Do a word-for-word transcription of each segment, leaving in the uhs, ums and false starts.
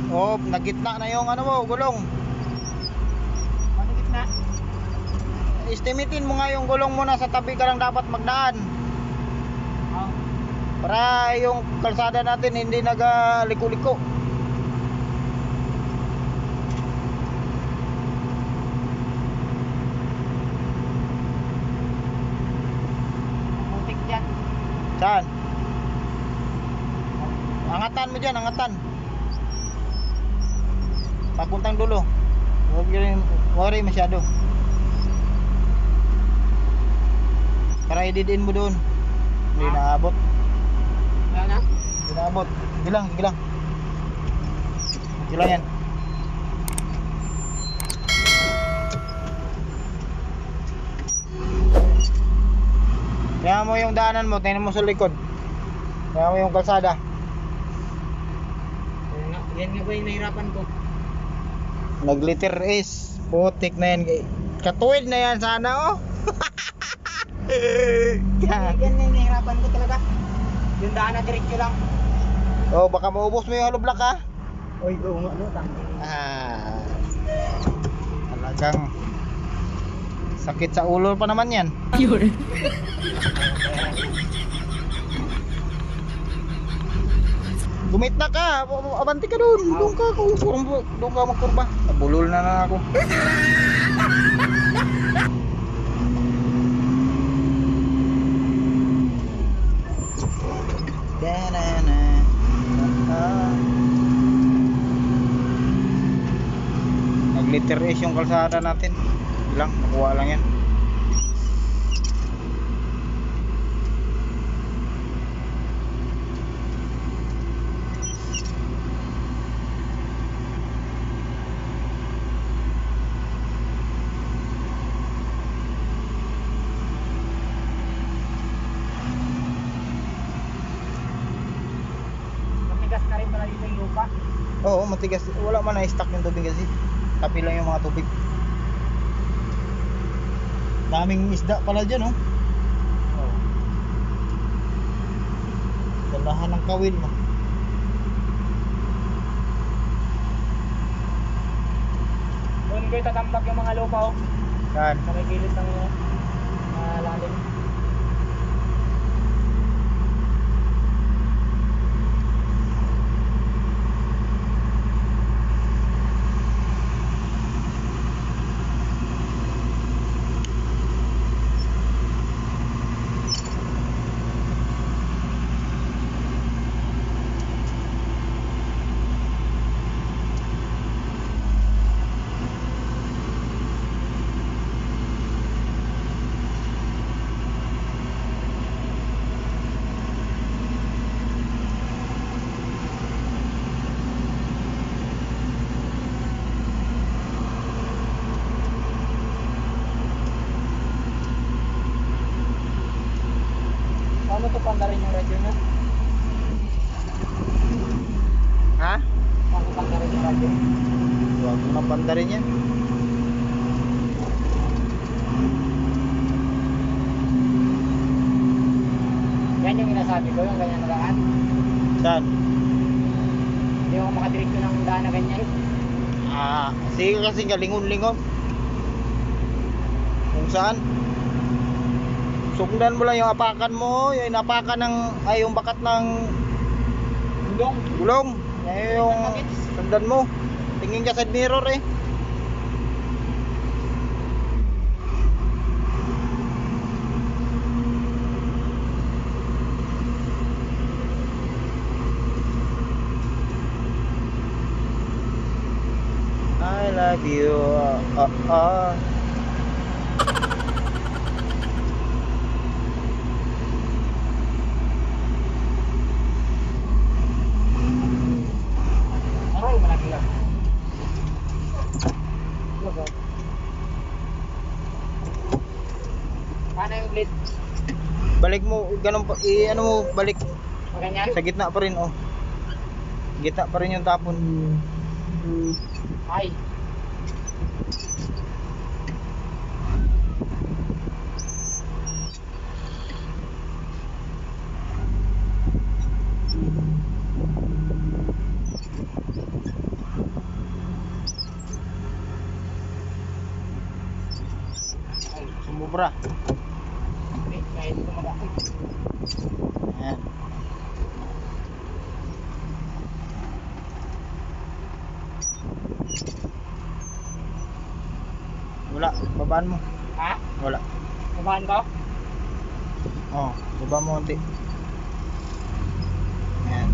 Oh, nagitna na yung ano mo, gulong. Ano gitna? Estimatein mo nga yung gulong mo, nasa tabi ka lang dapat magdaan. Oh. Para yung kalsada natin hindi nagaliko-liko. Putik dyan. Saan? Angatan mo dyan, angatan. Papuntang dulo. Huwag rin, huwag rin masyado. Para i-dead-in mo doon. Hindi Ah. naabot. Wala na? Hindi naabot. Sige lang, sige lang. Sige lang yan. Kaya mo yung daanan mo, tingnan mo sa likod. Kaya mo yung kalsada. Yan nga, yan nga ba yung nahirapan ko? Nag-letter S. Putik na yan. Katuwid na yan sana, oh. Yan, yan nga yung nahirapan ko talaga. Yung daan na diretso lang. Oh, baka maubos mo yung hollow block, ha. Oy, go nga, no? Tangin. Ah, talagang sakit sa ulo pa naman yan. Gumit na ka, abanti ka doon. Doon ka, doon, doon ka magkurba. Nabulol na na ako. Da-na-na. Ah. Nag-letter S yung kalsada natin. Lang, nakuha lang yan. Matigas na rin pala dito yung lupa. Oo, matigas. Wala man na-stock yung tubig kasi. Tapi lang yung mga tubig. Daming isda pala dyan, oh. Oh. Dalahan ng kawil, no. Doon kayo tatambak yung mga lupa, oh. Saan? Sa may gilid ng uh, lalim. Paano to panda rin yung radyo na? Ha? Paano panda rin yung radyo? Huwag mo nang banda rin yan. Yan yung inasabi ko, yung ganyan na daan. Saan? Hindi ako makadiretso ng daan na ganyan. Ah, sige kasi galingon-lingon. Kung saan? Sundan mo lang yung apakan mo, yung inapakan ng, ay yung bakat ng Gulong. gulong. Yan yung sundan mo. Tingin ka sa mirror, eh. I love you. Uh, uh, uh. Aray, malaki lang. Logo. Paano yung blade? Balik mo, ganun pa, i ano mo, balik O ganyan? sa gitna pa rin, oh. Gitna pa rin yung tapon. Ay. sobra. Eh, kahit kumaga. Ayan. Wala, babaan mo. Ha? Wala. Kumahan ko? Oh, baba mo konti. Ayan.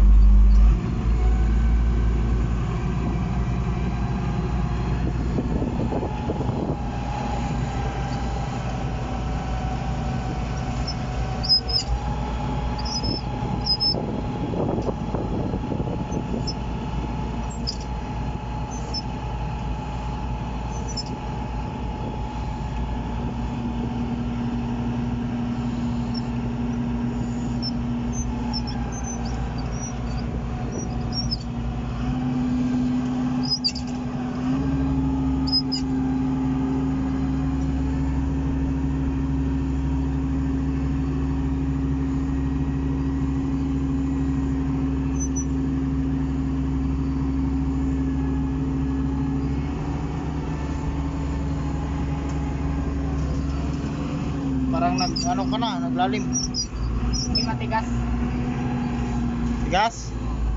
Parang nag ano ka na, naglalim. Hindi matigas. Tigas.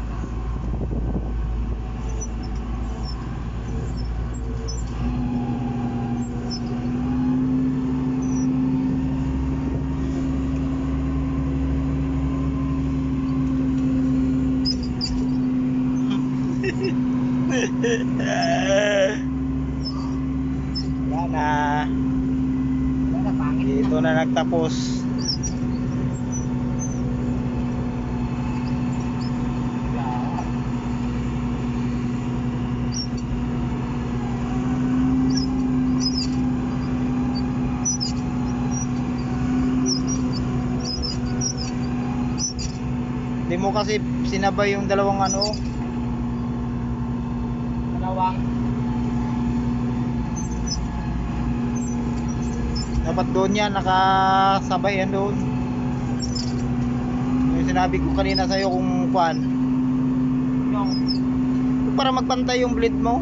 Yan na. Wala na, pangit na. Dito na nagtapos. Wala. Hindi mo kasi sinabay yung dalawang ano. Dalawang. Dapat doon yan, nakasabay yan doon. Yung sinabi ko kanina sa'yo kung kuan, Yung, para magpantay yung bleed mo.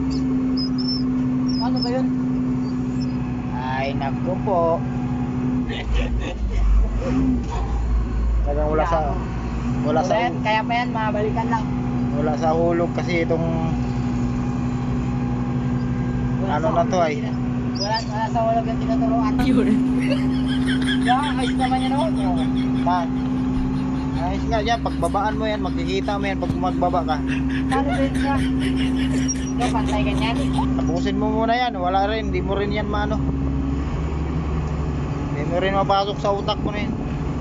ano ba yun? Ay nako po. Talagang wala sa wala sa Kaya, kaya pa yan, mabalikan lang. wala sa hulog kasi itong Wala ano sa- na to ay. Wala, wala sa walag yung tinuturuan. Yun. Yan, ayos naman yan, oh. Man. Ayos nga yan, pagbabaan mo yan, makikita mo yan pag magbaba ka. Paano ba yun siya? Ito, pantay ganyan. Tapusin mo muna yan, wala rin, hindi mo rin yan maano. Hindi mo rin mapasok sa utak mo na yan.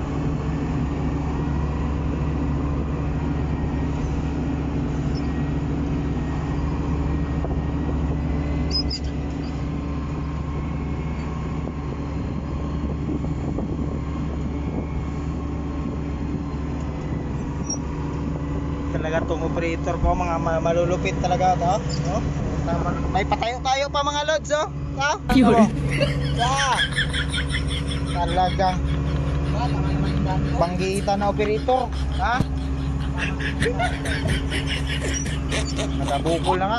Talaga tong operator ko, mga ma- malulupit talaga to, no? Tama. May patayo tayo pa mga lods, oh. Ha? Yun. Yeah. Talagang Wala, tama naman yung dami ko. panggitan na operator, ha? Nakabukol na nga.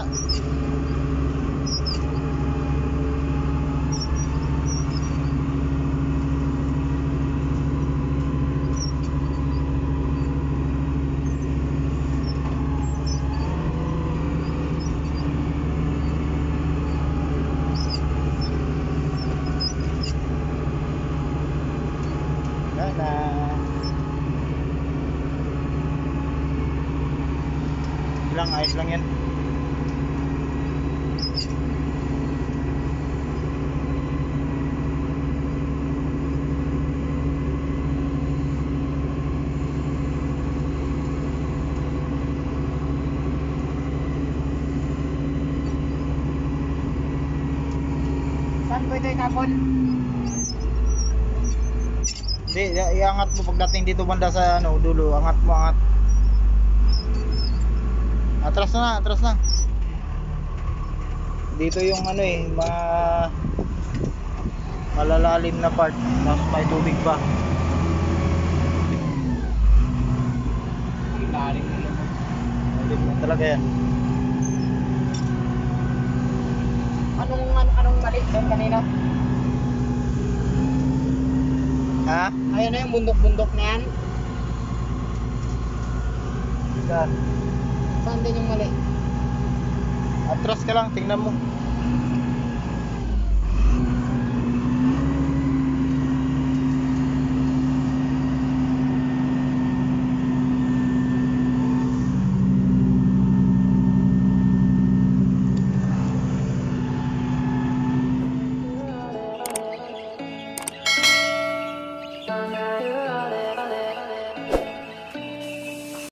Yan na. Ilang ayos lang yan. Saan ko ito itapon? Hindi, i- iangat mo pagdating dito banda sa ano, dulo, angat mo, angat. Atras na, atras na. Dito yung ano eh, ma malalalim na part, tapos may tubig pa. Ilalim na yun. Malalim na talaga yan. Anong, anong, anong mali doon kanina? Ha? Ayun na yung bundok-bundok na yan. Saan? Saan din yung mali? Atras ka lang, tingnan mo.